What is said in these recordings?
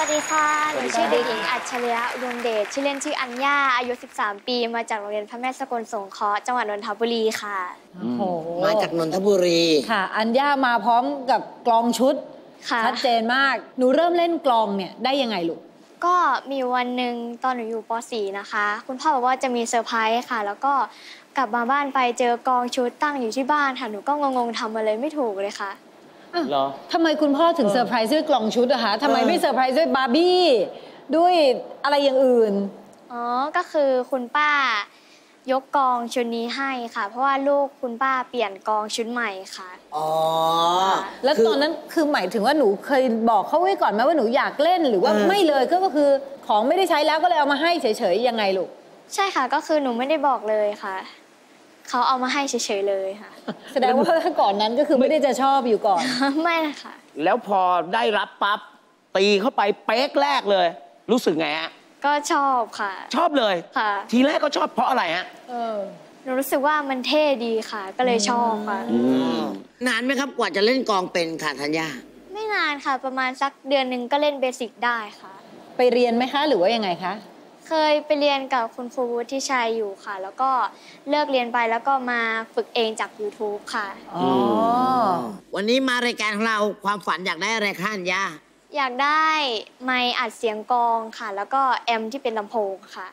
ดีค่ะหนูชื่อเด็กหญิงอัจฉริยะอุดมเดชชื่อเล่นชื่ออัญญาอายุ13 ปีมาจากโรงเรียนพระแม่สกลสงเคราะห์จังหวัดนนทบุรีค่ะมาจากนนทบุรีค่ะอัญญามาพร้อมกับกลองชุดชัดเจนมากหนูเริ่มเล่นกลองเนี่ยได้ยังไงลูกก็มีวันหนึ่งตอนหนูอยู่ป .4 นะคะคุณพ่อบอกว่าจะมีเซอร์ไพรส์ค่ะแล้วก็กลับมาบ้านไปเจอกลองชุดตั้งอยู่ที่บ้านค่ะหนูก็งงๆทำอะไรไม่ถูกเลยค่ะเหรอทำไมคุณพ่อถึงเซอร์ไพรส์ด้วยกล่องชุดอะคะทำไมไม่เซอร์ไพรส์ด้วยบาร์บี้ด้วยอะไรอย่างอื่นอ๋อก็คือคุณป้ายกกองชุดนี้ให้ค่ะเพราะว่าลูกคุณป้าเปลี่ยนกองชุดใหม่ค่ะอ๋อแล้วตอนนั้นคือหมายถึงว่าหนูเคยบอกเขาไว้ก่อนไหมว่าหนูอยากเล่นหรือว่าไม่เลยก็คือของไม่ได้ใช้แล้วก็เลยเอามาให้เฉยๆยังไงลูกใช่ค่ะก็คือหนูไม่ได้บอกเลยค่ะเขาเอามาให้เฉยๆเลยค่ะแสดงว่าก่อนนั้นก็คือไม่ได้จะชอบอยู่ก่อนไม่นะคะแล้วพอได้รับปั๊บตีเข้าไปเป๊กแรกเลยรู้สึกไงฮะก็ชอบค่ะชอบเลยค่ะทีแรกก็ชอบเพราะอะไรฮะหนูรู้สึกว่ามันเท่ดีค่ะก็เลยชอบค่ะนานไหมครับกว่าจะเล่นกลองเป็นค่ะธัญญาไม่นานค่ะประมาณสักเดือนหนึ่งก็เล่นเบสิกได้ค่ะไปเรียนไหมคะหรือว่ายังไงคะเคยไปเรียนกับคุณครูวุฒิชัยอยู่ค่ะแล้วก็เลิกเรียนไปแล้วก็มาฝึกเองจาก YouTube ค่ะวันนี้มารายการของเราความฝันอยากได้อะไรคะอัญญาอยากได้ไมค์อัดเสียงกลองค่ะแล้วก็แอมที่เป็นลำโพงค่ะ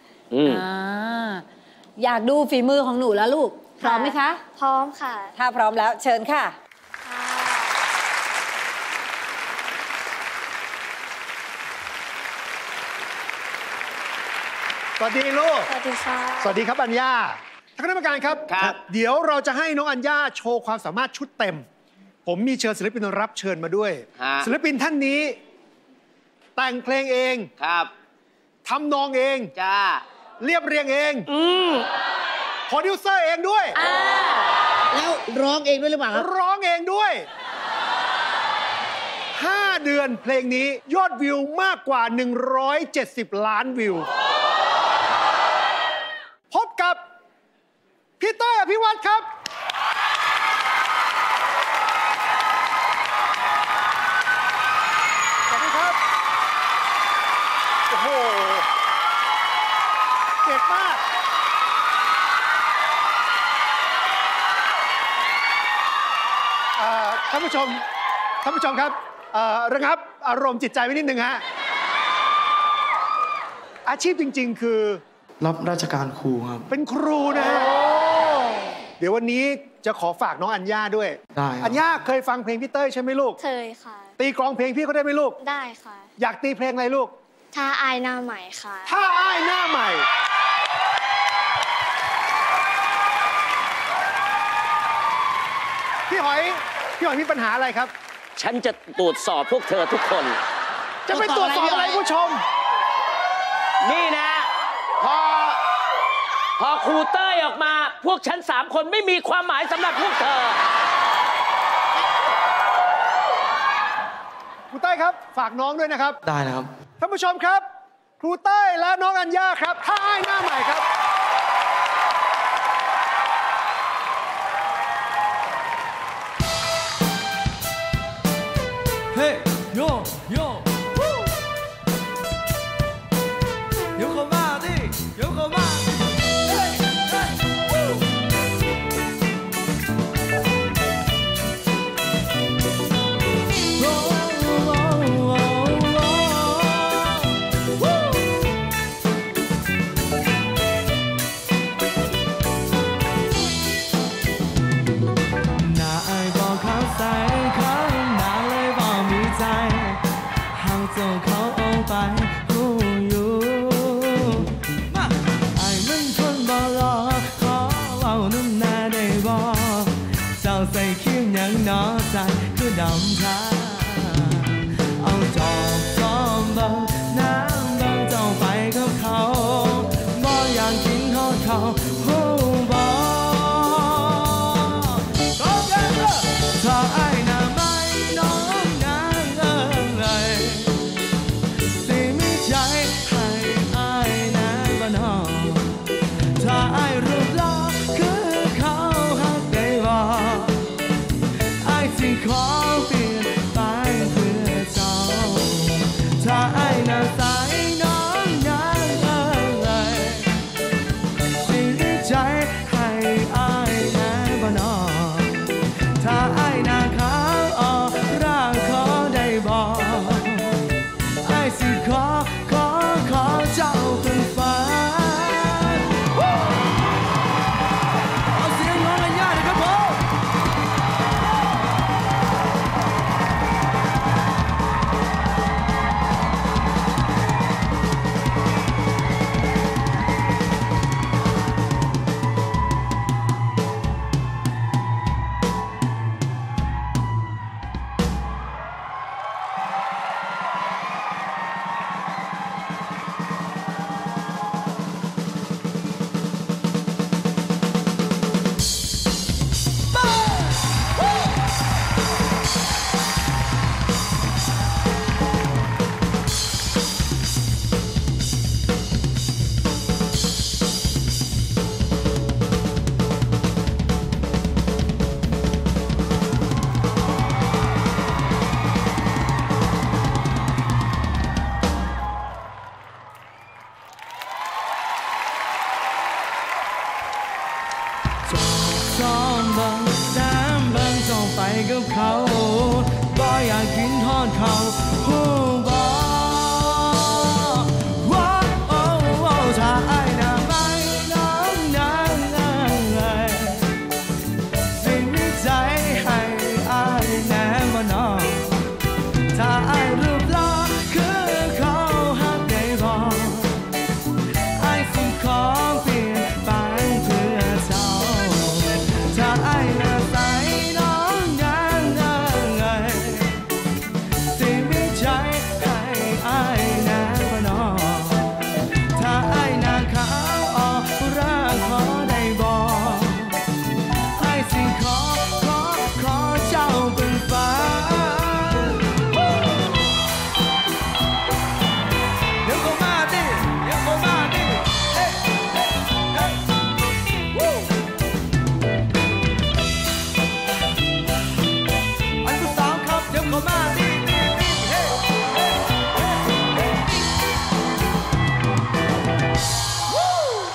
อยากดูฝีมือของหนูแล้วลูกพร้อมไหมคะพร้อมค่ะถ้าพร้อมแล้วเชิญค่ะสวัสดีลูกสวัสดีค่ะสวัสดีครับอัญญาท่านคณะกรรมการครับเดี๋ยวเราจะให้น้องอัญญาโชว์ความสามารถชุดเต็มผมมีเชิญศิลปินรับเชิญมาด้วยศิลปินท่านนี้แต่งเพลงเองครับทำนองเองจ้าเรียบเรียงเองโปรดิวเซอร์เองด้วยแล้วร้องเองด้วยหรือเปล่าครับร้องเองด้วย5 เดือนเพลงนี้ยอดวิวมากกว่า170 ล้านวิวพบกับพี่เต้ยอภิวัตรครับสวัสดีครับโอ้โหเก่งมากท่านผู้ชมครับระงับอารมณ์จิตใจไว้นิดนึงฮะอาชีพจริงๆคือรับราชการครูครับเป็นครูนะฮะเดี๋ยววันนี้จะขอฝากน้องอัญญาด้วยได้อัญญาเคยฟังเพลงพี่เต้ยใช่ไหมลูกเคยค่ะตีกลองเพลงพี่เขาได้ไหมลูกได้ค่ะอยากตีเพลงอะไรลูกถ้าอายหน้าใหม่ค่ะถ้าอายหน้าใหม่พี่หอยมีปัญหาอะไรครับฉันจะตรวจสอบพวกเธอทุกคนจะไปตรวจสอบอะไรผู้ชมนี่นะพอครูเต้ยออกมาพวกฉัน3 คนไม่มีความหมายสำหรับพวกเธอครูเต้ยครับฝากน้องด้วยนะครับได้นะครับท่านผู้ชมครับครูเต้ยและน้องอัญญาครับถ้าอ้ายหน้าใหม่ครับเฮ้ยโย有口骂的有口骂ใส่คิ้วยังนอใจคือดำชาเอาจอบซ้อมเบาน้ำเบาเจ้าไปกับเขาบ่อยากกินทอดเขาหูบ่ก็แค่ถ้าไอ้หน้าไม่น้องนางเลยสิมีใจให้ไอ้หน้าบ้านนอกถ้าไอ้รูปหล่อคือเขาหักได้บ่ขอเปลี่ยนจบซ้อมเบิ่งน้ำเบิ่งเจ้าไปกับเขาบ่อยากกินทอดเขาหูบ่ว้าวโอ้โอ้ถ้าอายน่ะไม่น้องนางสิมีใจให้อายแน่บ่น้องถ้าอายรูปหล่อคือเขาหักได้บ่อายสิขอเปลี่ยนไปเพื่อเจ้าถ้าอายน่ะใส่น้องนางสิมีใจให้อายแน่บ่น้องถ้าอายน่ะขาวออกรักขอได้บ่อายสิขอเจ้าเป็นฟ้าเดี๋ยวก็มาดิเดี๋ยวก็มาดิเฮ้เฮ้เฮ้วู้อันที่สองครับเดี๋ยวก็มาดิเฮ้เฮ้เฮ้วู้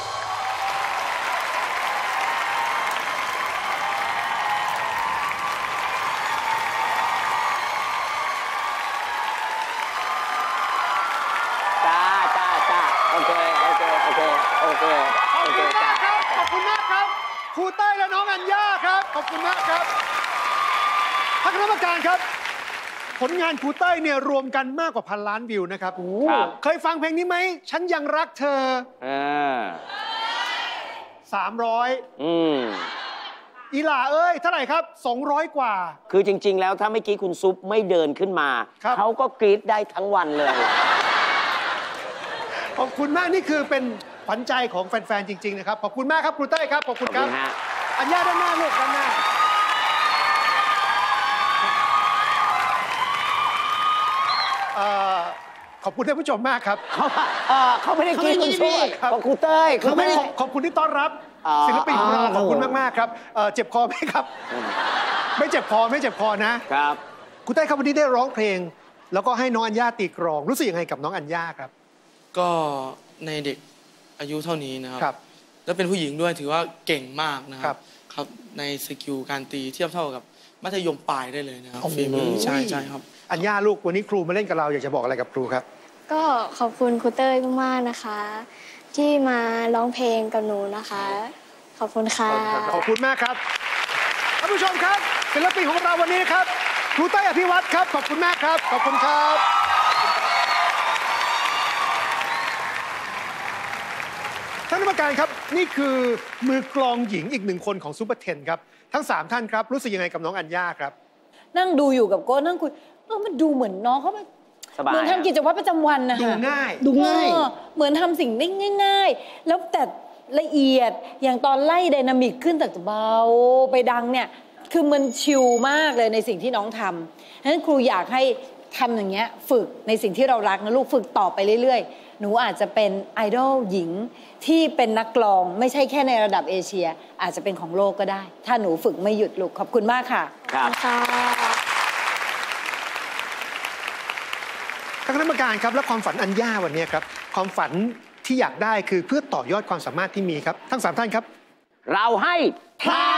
จ้าโอเคจ้าขอบคุณมากครับครูเต้ยและน้องอัญญาครับขอบคุณมากครับท่านคณะกรรมการครับ ผลงานครูเต้ยเนี่ยรวมกันมากกว่า1,000 ล้านวิวนะครับครับเคยฟังเพลงนี้ไหมฉันยังรักเธอ 300 อีหล่าเอ้ยเท่าไหร่ครับ200 กว่าคือจริง ๆ แล้วถ้าเมื่อกี้คุณซุปไม่เดินขึ้นมาครับเขาก็กรี๊ดได้ทั้งวันเลยขอบคุณมากนี่คือเป็นขวัญใจของแฟนๆจริงๆนะครับขอบคุณมากครับครูเต้ยครับขอบคุณครับขอบคุณฮะอัญญาด้านหน้าลูกด้านหน้าขอบคุณท่านผู้ชมมากครับเขาไม่ได้กรี๊ดคุณซุปขอบคุณเต้ยเขาไม่ขอบคุณที่ต้อนรับ ศิลปินของเราขอบคุณมากๆครับเจ็บคอไหมครับ ไม่เจ็บคอนะครับ ครูเต้ยครับวันนี้ได้ร้องเพลง แล้วก็ให้น้องอัญญาตีกลองรู้สึกยังไงกับน้องอัญญาครับก็ในเด็กอายุเท่านี้นะคครัรับ แล้วเป็นผู้หญิงด้วยถือว่าเก่งมากนะคครัรับ ครับในสกิลการตีเทียบเท่ากับมัธยมปลายได้เลยนะครับโอ้โหฝีมือใช่ครับอัญญาลูกวันนี้ครูมาเล่นกับเราอยากจะบอกอะไรกับครูครับก็ขอบคุณครูเต้ยมากๆนะคะ ที่มาร้องเพลงกับหนูนะคะ ขอบคุณค่ะขอบคุณมากครับท่านผู้ชมครับศิลปินของเราวันนี้นะครับครูเต้ยอภิวัตรครับขอบคุณมากครับขอบคุณครับท่านกรรมการครับนี่คือมือกลองหญิงอีก1 คนของซูเปอร์เทนครับทั้ง3 ท่านครับรู้สึกยังไงกับน้องอัญญาครับนั่งดูอยู่กับโก้นั่งคุยมันดูเหมือนน้องเขาแบบสบายเหมือนทำกิจวัตรประจำวันนะคะดูง่ายเหมือนทำสิ่งได้ง่าย ๆ แล้วแต่ละเอียดอย่างตอนไล่ไดนามิกขึ้นจากเบาไปดังเนี่ยคือมันชิลมากเลยในสิ่งที่น้องทำฉะนั้นครูอยากให้ทำอย่างเงี้ยฝึกในสิ่งที่เรารักนะลูกฝึกต่อไปเรื่อยๆหนูอาจจะเป็นไอดอลหญิงที่เป็นนักกลองไม่ใช่แค่ในระดับเอเชีย อาจจะเป็นของโลกก็ได้ ถ้าหนูฝึกไม่หยุดลูกขอบคุณมากค่ะครับค่ะท่านคณะกรรมการครับและความฝันอัญญาวันนี้ครับความฝันที่อยากได้คือเพื่อต่อยอดความสามารถที่มีครับทั้ง3 ท่านครับเราให้ผ่าน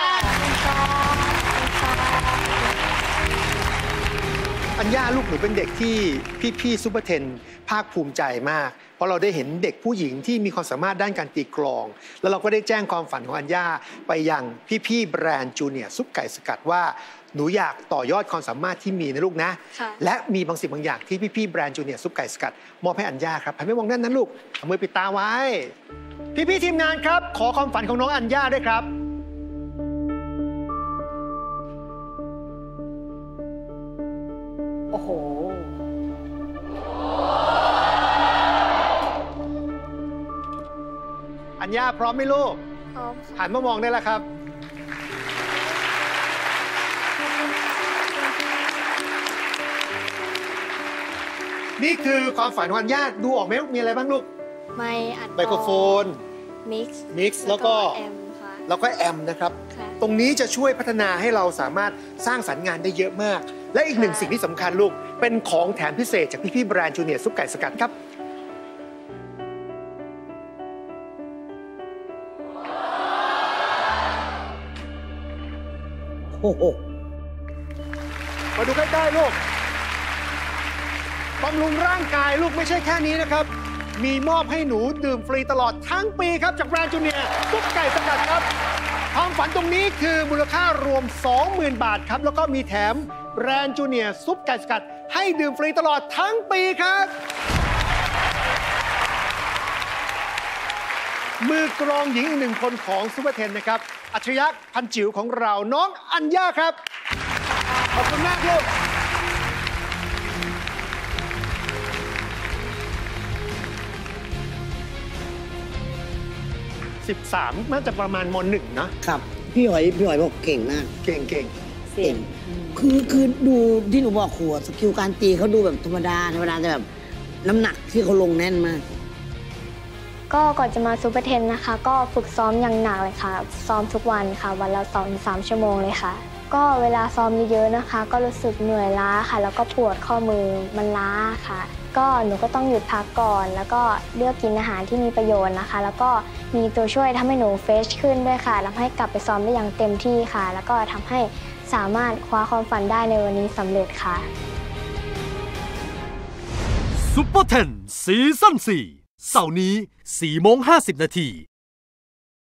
อัญญาลูกหนูเป็นเด็กที่พี่ซูเปอร์เทนภาคภูมิใจมากเพราะเราได้เห็นเด็กผู้หญิงที่มีความสามารถด้านการตีกลอง แล้วเราก็ได้แจ้งความฝันของอัญญาไปยังพี่แบรนด์จูเนียร์ซุปไก่สกัดว่าหนูอยากต่อยอดความสามารถที่มีนะลูกนะค่ะและมีบางสิ่งบางอย่างที่พี่แบรนด์จูเนียร์ซุปไก่สกัดมอบให้อัญญาครับหันไปมองด้านนั้นลูกเอามือปิดตาไว้พี่ทีมงานครับขอความฝันของน้องอัญญาด้วยครับโอ้โหอัญญาพร้อมไหมลูกพร้อมหันมามองได้แล้วครับนี่คือความฝันของอัญญาดูออกไหมมีอะไรบ้างลูกไม่อัดไมโครโฟนมิกซ์ Mix แล้วก็แอมค่ะแล้วก็แอมนะครับค่ะตรงนี้จะช่วยพัฒนาให้เราสามารถสร้างสรรค์งานได้เยอะมาก และอีกหนึ่งสิ่งที่สำคัญลูก เป็นของแถมพิเศษจากพี่แบรนด์จูเนียร์ซุปไก่สกัดครับมาดูใกล้ๆลูกบำรุงร่างกายลูกไม่ใช่แค่นี้นะครับมีมอบให้หนูดื่มฟรีตลอดทั้งปีครับจากแบรนด์จูเนียร์ซุปไก่สกัดครับความฝันตรงนี้คือมูลค่ารวม 20,000 บาทครับแล้วก็มีแถมแบรนด์จูเนียร์ซุปไก่สกัดให้ดื่มฟรีตลอดทั้งปีครับมือกรองหญิงอีกหนึ่งคนของซุปเปอร์เทนนะครับอัจฉริยะพันจิ๋วของเราน้องอัญญาครับขอบคุณมากลูก13น่าจะประมาณม.1 นะครับพี่หอยบอกเก่งมากเก่งเก่งคือดูที่หนูบอกครูสกิลการตีเขาดูแบบธรรมดาแต่แบบน้ำหนักที่เขาลงแน่นมากก็ก่อนจะมาซูเปอร์เทนนะคะก็ฝึกซ้อมอย่างหนักเลยค่ะซ้อมทุกวันค่ะวันละ2-3 ชั่วโมงเลยค่ะก็เวลาซ้อมเยอะๆนะคะก็รู้สึกเหนื่อยล้าค่ะแล้วก็ปวดข้อมือมันล้าค่ะก็หนูก็ต้องหยุดพักก่อนแล้วก็เลือกกินอาหารที่มีประโยชน์นะคะแล้วก็มีตัวช่วยทำให้หนูเฟรชขึ้นด้วยค่ะทำให้กลับไปซ้อมได้อย่างเต็มที่ค่ะแล้วก็ทำให้สามารถคว้าความฝันได้ในวันนี้สำเร็จค่ะซุปเปอร์เทนซีซั่น4เสาร์นี้ 4:50 นาที